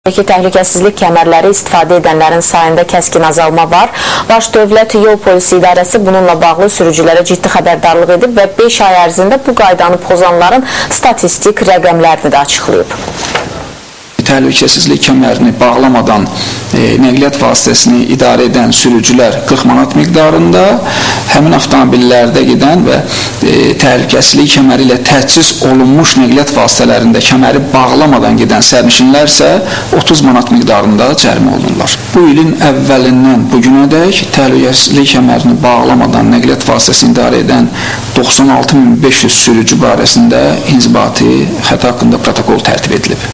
Təhlükəsizlik kəmərləri istifadə edənlərin sayında kəskin azalma var. Baş Dövlət Yol Polisi İdarəsi bununla bağlı sürücülərə ciddi xəbərdarlıq edib və 5 ay ərzində bu qaydanı pozanların statistik rəqəmlərini də açıqlayıb. Təhlükəsizlik kəmərini bağlamadan nəqliyyat vasitəsini idarə edən sürücülər 40 manat miqdarında, həmin avtomobillərdə gedən və təhlükəsizlik kəməri ilə təchiz olunmuş nəqliyyat vasitələrində kəməri bağlamadan gedən sərnişinlər isə 30 manat miqdarında cərimə olunurlar. Bu ilin əvvəlindən bugünədək təhlükəsizlik kəmərini bağlamadan nəqliyyat vasitəsini idarə edən 96.500 sürücü barəsində inzibati xəta haqqında protokol tərtib edilib.